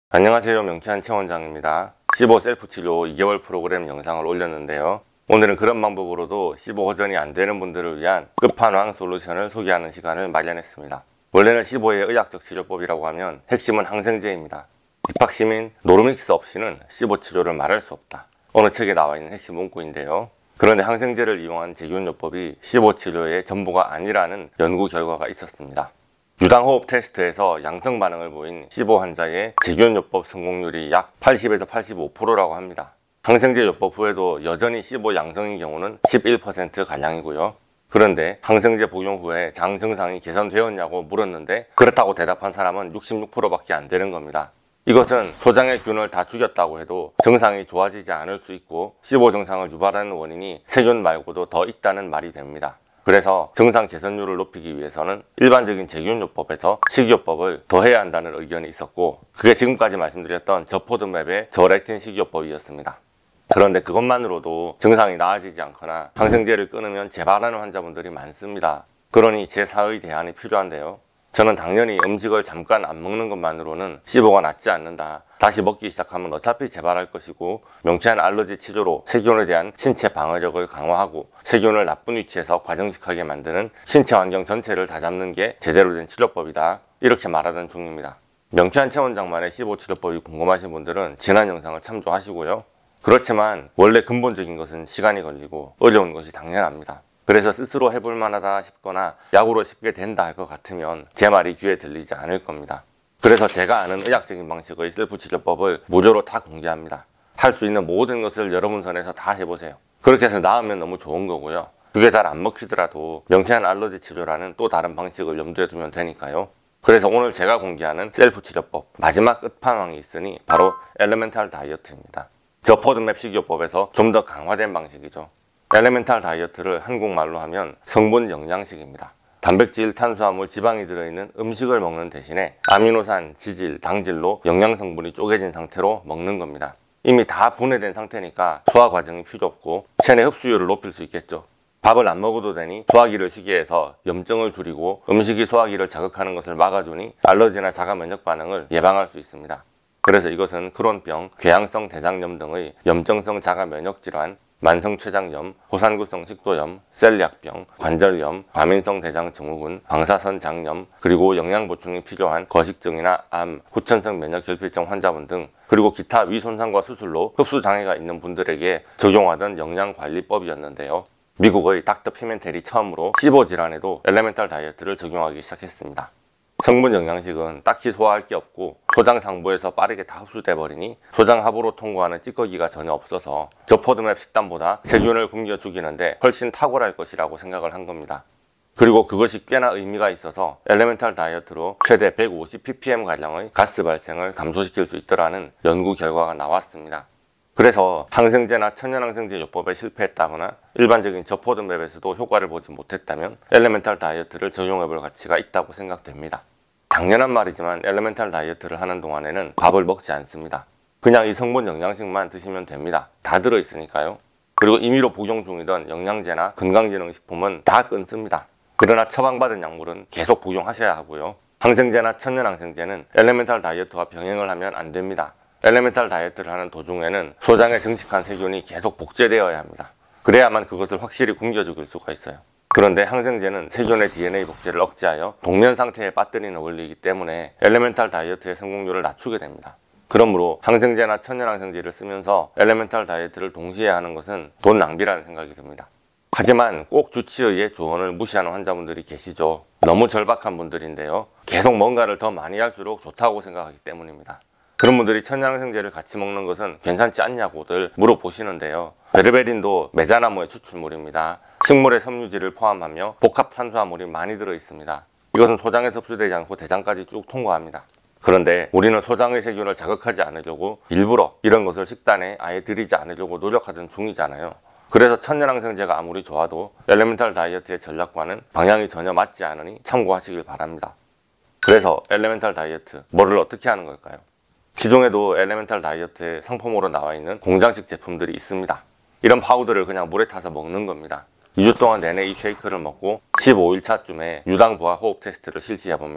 안녕하세요, 명쾌한 최원장입니다. 15 셀프치료 2개월 프로그램 영상을 올렸는데요. 오늘은 그런 방법으로도 15 호전이 안되는 분들을 위한 끝판왕 솔루션을 소개하는 시간을 마련했습니다. 원래는 15의 의학적 치료법이라고 하면 핵심은 항생제입니다. 입학시민 노르믹스 없이는 15 치료를 말할 수 없다. 어느 책에 나와있는 핵심 문구인데요. 그런데 항생제를 이용한 제균요법이 15 치료의 전부가 아니라는 연구 결과가 있었습니다. 유당호흡 테스트에서 양성 반응을 보인 15 환자의 제균요법 성공률이 약 80에서 85%라고 합니다. 항생제 요법 후에도 여전히 15 양성인 경우는 11%가량이고요. 그런데 항생제 복용 후에 장 증상이 개선되었냐고 물었는데 그렇다고 대답한 사람은 66%밖에 안 되는 겁니다. 이것은 소장의 균을 다 죽였다고 해도 증상이 좋아지지 않을 수 있고 15 증상을 유발하는 원인이 세균 말고도 더 있다는 말이 됩니다. 그래서 증상 개선율을 높이기 위해서는 일반적인 제균요법에서 식이요법을 더해야 한다는 의견이 있었고, 그게 지금까지 말씀드렸던 저포드맵의 저렉틴 식이요법이었습니다. 그런데 그것만으로도 증상이 나아지지 않거나 항생제를 끊으면 재발하는 환자분들이 많습니다. 그러니 제4의 대안이 필요한데요. 저는 당연히 음식을 잠깐 안 먹는 것만으로는 15가 낫지 않는다. 다시 먹기 시작하면 어차피 재발할 것이고, 명쾌한 알러지 치료로 세균에 대한 신체 방어력을 강화하고 세균을 나쁜 위치에서 과정식하게 만드는 신체 환경 전체를 다잡는 게 제대로 된 치료법이다. 이렇게 말하던 중입니다. 명쾌한 최원장만의 15 치료법이 궁금하신 분들은 지난 영상을 참조하시고요. 그렇지만 원래 근본적인 것은 시간이 걸리고 어려운 것이 당연합니다. 그래서 스스로 해볼 만하다 싶거나 약으로 쉽게 된다 할 것 같으면 제 말이 귀에 들리지 않을 겁니다. 그래서 제가 아는 의학적인 방식의 셀프 치료법을 무료로 다 공개합니다. 할 수 있는 모든 것을 여러분 선에서 다 해보세요. 그렇게 해서 나으면 너무 좋은 거고요. 그게 잘 안 먹히더라도 명쾌한 알러지 치료라는 또 다른 방식을 염두에 두면 되니까요. 그래서 오늘 제가 공개하는 셀프 치료법 마지막 끝판왕이 있으니 바로 엘레멘탈 다이어트입니다. 저포드맵 식이요법에서 좀 더 강화된 방식이죠. 엘레멘탈 다이어트를 한국말로 하면 성분 영양식입니다. 단백질, 탄수화물, 지방이 들어있는 음식을 먹는 대신에 아미노산, 지질, 당질로 영양성분이 쪼개진 상태로 먹는 겁니다. 이미 다 분해된 상태니까 소화 과정이 필요 없고 체내 흡수율을 높일 수 있겠죠. 밥을 안 먹어도 되니 소화기를 쉬게 해서 염증을 줄이고 음식이 소화기를 자극하는 것을 막아주니 알러지나 자가 면역 반응을 예방할 수 있습니다. 그래서 이것은 크론병, 궤양성 대장염 등의 염증성 자가 면역 질환, 만성췌장염, 호산구성 식도염, 셀리악병, 관절염, 과민성 대장 증후군, 방사선 장염, 그리고 영양 보충이 필요한 거식증이나 암, 후천성 면역결핍증 환자분 등, 그리고 기타 위 손상과 수술로 흡수 장애가 있는 분들에게 적용하던 영양관리법이었는데요. 미국의 닥터 피멘텔이 처음으로 15 질환에도 엘레멘탈 다이어트를 적용하기 시작했습니다. 성분 영양식은 딱히 소화할 게 없고 소장 상부에서 빠르게 다 흡수돼 버리니 소장 하부로 통과하는 찌꺼기가 전혀 없어서 저포드맵 식단보다 세균을 굶겨 죽이는데 훨씬 탁월할 것이라고 생각을 한 겁니다. 그리고 그것이 꽤나 의미가 있어서 엘레멘탈 다이어트로 최대 150ppm가량의 가스 발생을 감소시킬 수 있더라는 연구 결과가 나왔습니다. 그래서 항생제나 천연항생제 요법에 실패했다거나 일반적인 저포드맵에서도 효과를 보지 못했다면 엘레멘탈 다이어트를 적용해볼 가치가 있다고 생각됩니다. 당연한 말이지만 엘레멘탈 다이어트를 하는 동안에는 밥을 먹지 않습니다. 그냥 이 성분 영양식만 드시면 됩니다. 다 들어있으니까요. 그리고 임의로 복용 중이던 영양제나 건강기능식품은 다 끊습니다. 그러나 처방받은 약물은 계속 복용하셔야 하고요. 항생제나 천연항생제는 엘레멘탈 다이어트와 병행을 하면 안 됩니다. 엘레멘탈 다이어트를 하는 도중에는 소장에 증식한 세균이 계속 복제되어야 합니다. 그래야만 그것을 확실히 굶겨 죽일 수가 있어요. 그런데 항생제는 세균의 DNA 복제를 억제하여 동면 상태에 빠뜨리는 원리이기 때문에 엘레멘탈 다이어트의 성공률을 낮추게 됩니다. 그러므로 항생제나 천연항생제를 쓰면서 엘레멘탈 다이어트를 동시에 하는 것은 돈 낭비라는 생각이 듭니다. 하지만 꼭 주치의의 조언을 무시하는 환자분들이 계시죠. 너무 절박한 분들인데요. 계속 뭔가를 더 많이 할수록 좋다고 생각하기 때문입니다. 그런 분들이 천연항생제를 같이 먹는 것은 괜찮지 않냐고들 물어보시는데요. 베르베린도 메자나무의 추출물입니다. 식물의 섬유질을 포함하며 복합 탄수화물이 많이 들어있습니다. 이것은 소장에서 흡수되지 않고 대장까지 쭉 통과합니다. 그런데 우리는 소장의 세균을 자극하지 않으려고 일부러 이런 것을 식단에 아예 들이지 않으려고 노력하던 중이잖아요. 그래서 천연항생제가 아무리 좋아도 엘레멘탈 다이어트의 전략과는 방향이 전혀 맞지 않으니 참고하시길 바랍니다. 그래서 엘레멘탈 다이어트, 뭐를 어떻게 하는 걸까요? 시중에도 엘레멘탈 다이어트에 상품으로 나와 있는 공장식 제품들이 있습니다. 이런 파우더를 그냥 물에 타서 먹는 겁니다. 2주 동안 내내 이 쉐이크를 먹고 15일차쯤에 유당 부하 호흡 테스트를 실시해 봅니다.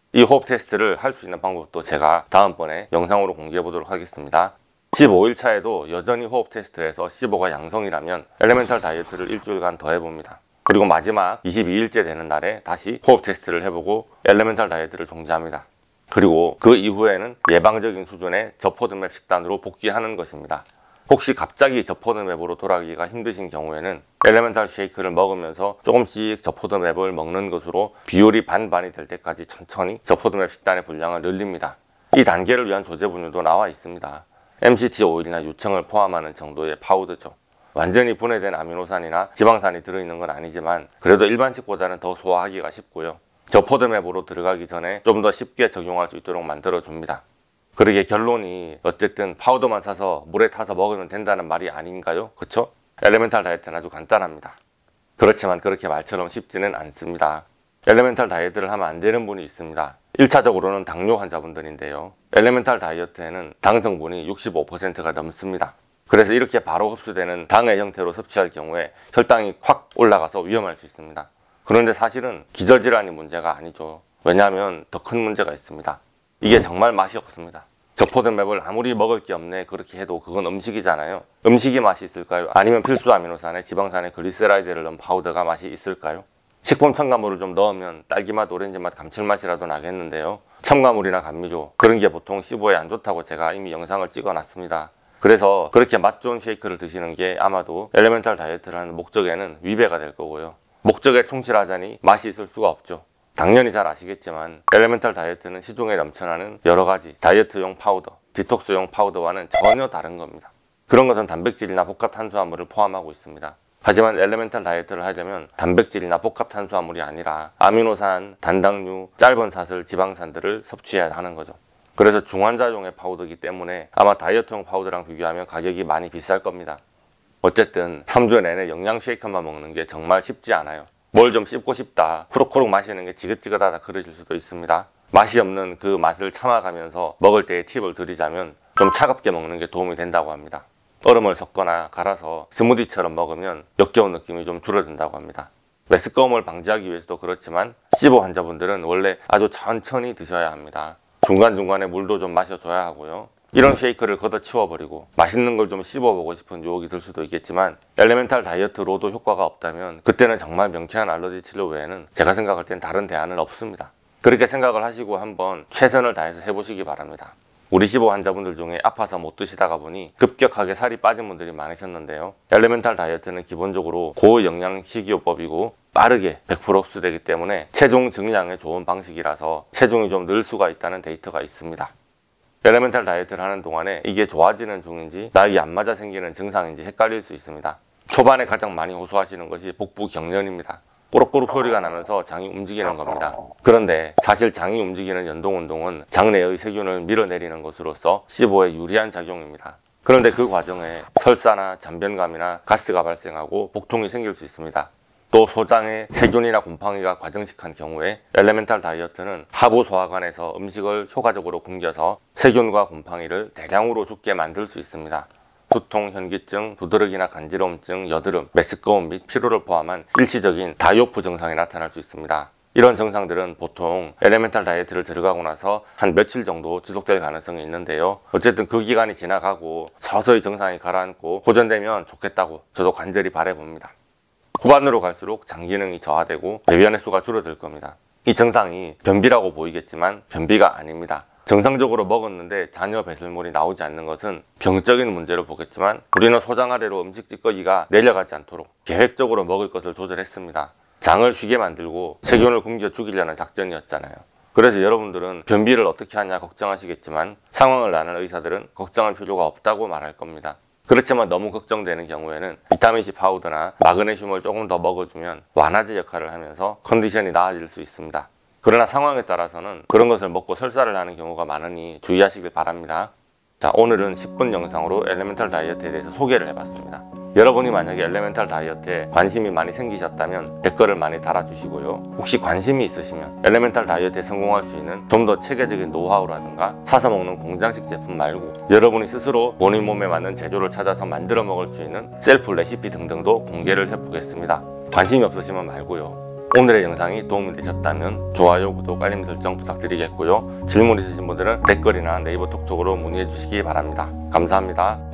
이 호흡 테스트를 할 수 있는 방법도 제가 다음번에 영상으로 공개해 보도록 하겠습니다. 15일 차에도 여전히 호흡 테스트에서 15가 양성이라면 엘레멘탈 다이어트를 일주일간 더 해봅니다. 그리고 마지막 22일째 되는 날에 다시 호흡 테스트를 해보고 엘레멘탈 다이어트를 종지합니다. 그리고 그 이후에는 예방적인 수준의 저포드맵 식단으로 복귀하는 것입니다. 혹시 갑자기 저포드맵으로 돌아가기가 힘드신 경우에는 엘레멘탈 쉐이크를 먹으면서 조금씩 저포드맵을 먹는 것으로 비율이 반반이 될 때까지 천천히 저포드맵 식단의 분량을 늘립니다. 이 단계를 위한 조제 분유도 나와 있습니다. MCT 오일이나 유청을 포함하는 정도의 파우더죠. 완전히 분해된 아미노산이나 지방산이 들어있는 건 아니지만 그래도 일반식보다는 더 소화하기가 쉽고요. 저포드맵으로 들어가기 전에 좀 더 쉽게 적용할 수 있도록 만들어줍니다. 그러게 결론이 어쨌든 파우더만 사서 물에 타서 먹으면 된다는 말이 아닌가요? 그쵸? 엘레멘탈 다이어트는 아주 간단합니다. 그렇지만 그렇게 말처럼 쉽지는 않습니다. 엘레멘탈 다이어트를 하면 안 되는 분이 있습니다. 1차적으로는 당뇨 환자분들인데요. 엘레멘탈 다이어트에는 당 성분이 65%가 넘습니다. 그래서 이렇게 바로 흡수되는 당의 형태로 섭취할 경우에 혈당이 확 올라가서 위험할 수 있습니다. 그런데 사실은 기저질환이 문제가 아니죠. 왜냐하면 더 큰 문제가 있습니다. 이게 정말 맛이 없습니다. 저포드맵을 아무리 먹을 게 없네 그렇게 해도 그건 음식이잖아요. 음식이 맛이 있을까요? 아니면 필수 아미노산에 지방산에 글리세라이드를 넣은 파우더가 맛이 있을까요? 식품 첨가물을 좀 넣으면 딸기맛, 오렌지맛, 감칠맛이라도 나겠는데요. 첨가물이나 감미료 그런 게 보통 15에 안 좋다고 제가 이미 영상을 찍어 놨습니다. 그래서 그렇게 맛 좋은 쉐이크를 드시는 게 아마도 엘레멘탈 다이어트를 하는 목적에는 위배가 될 거고요. 목적에 충실하자니 맛이 있을 수가 없죠. 당연히 잘 아시겠지만 엘레멘탈 다이어트는 시중에 넘쳐나는 여러가지 다이어트용 파우더, 디톡스용 파우더와는 전혀 다른 겁니다. 그런 것은 단백질이나 복합 탄수화물을 포함하고 있습니다. 하지만 엘레멘탈 다이어트를 하려면 단백질이나 복합 탄수화물이 아니라 아미노산, 단당류, 짧은 사슬, 지방산들을 섭취해야 하는 거죠. 그래서 중환자용의 파우더이기 때문에 아마 다이어트용 파우더랑 비교하면 가격이 많이 비쌀 겁니다. 어쨌든 3주 내내 영양 쉐이크만 먹는 게 정말 쉽지 않아요. 뭘 좀 씹고 싶다, 후루후루 마시는 게 지긋지긋하다 그러실 수도 있습니다. 맛이 없는 그 맛을 참아가면서 먹을 때의 팁을 드리자면 좀 차갑게 먹는 게 도움이 된다고 합니다. 얼음을 섞거나 갈아서 스무디처럼 먹으면 역겨운 느낌이 좀 줄어든다고 합니다. 메스꺼움을 방지하기 위해서도 그렇지만 시보 환자분들은 원래 아주 천천히 드셔야 합니다. 중간중간에 물도 좀 마셔줘야 하고요. 이런 쉐이크를 걷어치워버리고 맛있는 걸 좀 씹어보고 싶은 유혹이 들 수도 있겠지만 엘레멘탈 다이어트로도 효과가 없다면 그때는 정말 명쾌한 알러지 치료 외에는 제가 생각할 땐 다른 대안은 없습니다. 그렇게 생각을 하시고 한번 최선을 다해서 해보시기 바랍니다. 우리 시보 환자분들 중에 아파서 못 드시다가 보니 급격하게 살이 빠진 분들이 많으셨는데요. 엘레멘탈 다이어트는 기본적으로 고영양 식이요법이고 빠르게 100% 흡수되기 때문에 체중 증량에 좋은 방식이라서 체중이 좀 늘 수가 있다는 데이터가 있습니다. 엘레멘탈 다이어트를 하는 동안에 이게 좋아지는 중인지 나에게 안 맞아 생기는 증상인지 헷갈릴 수 있습니다. 초반에 가장 많이 호소하시는 것이 복부 경련입니다. 꼬록꼬록 소리가 나면서 장이 움직이는 겁니다. 그런데 사실 장이 움직이는 연동운동은 장내의 세균을 밀어내리는 것으로서 시보에 유리한 작용입니다. 그런데 그 과정에 설사나 잔변감이나 가스가 발생하고 복통이 생길 수 있습니다. 또 소장에 세균이나 곰팡이가 과정식한 경우에 엘레멘탈 다이어트는 하부 소화관에서 음식을 효과적으로 굶겨서 세균과 곰팡이를 대량으로 죽게 만들 수 있습니다. 두통, 현기증, 두드러기나 간지러움증, 여드름, 메스꺼움 및 피로를 포함한 일시적인 다이오프 증상이 나타날 수 있습니다. 이런 증상들은 보통 엘레멘탈 다이어트를 들어가고 나서 한 며칠 정도 지속될 가능성이 있는데요. 어쨌든 그 기간이 지나가고 서서히 증상이 가라앉고 호전되면 좋겠다고 저도 간절히 바라봅니다. 후반으로 갈수록 장 기능이 저하되고 배변 횟수가 줄어들 겁니다. 이 증상이 변비라고 보이겠지만 변비가 아닙니다. 정상적으로 먹었는데 잔여 배설물이 나오지 않는 것은 병적인 문제로 보겠지만 우리는 소장 아래로 음식 찌꺼기가 내려가지 않도록 계획적으로 먹을 것을 조절했습니다. 장을 쉬게 만들고 세균을 굶겨 죽이려는 작전이었잖아요. 그래서 여러분들은 변비를 어떻게 하냐 걱정하시겠지만 상황을 아는 의사들은 걱정할 필요가 없다고 말할 겁니다. 그렇지만 너무 걱정되는 경우에는 비타민C 파우더나 마그네슘을 조금 더 먹어주면 완화제 역할을 하면서 컨디션이 나아질 수 있습니다. 그러나 상황에 따라서는 그런 것을 먹고 설사를 하는 경우가 많으니 주의하시길 바랍니다. 자, 오늘은 10분 영상으로 엘레멘탈 다이어트에 대해서 소개를 해봤습니다. 여러분이 만약에 엘레멘탈 다이어트에 관심이 많이 생기셨다면 댓글을 많이 달아주시고요. 혹시 관심이 있으시면 엘레멘탈 다이어트에 성공할 수 있는 좀 더 체계적인 노하우라든가 사서 먹는 공장식 제품 말고 여러분이 스스로 본인 몸에 맞는 재료를 찾아서 만들어 먹을 수 있는 셀프 레시피 등등도 공개를 해보겠습니다. 관심이 없으시면 말고요. 오늘의 영상이 도움이 되셨다면 좋아요, 구독, 알림 설정 부탁드리겠고요. 질문 있으신 분들은 댓글이나 네이버 톡톡으로 문의해 주시기 바랍니다. 감사합니다.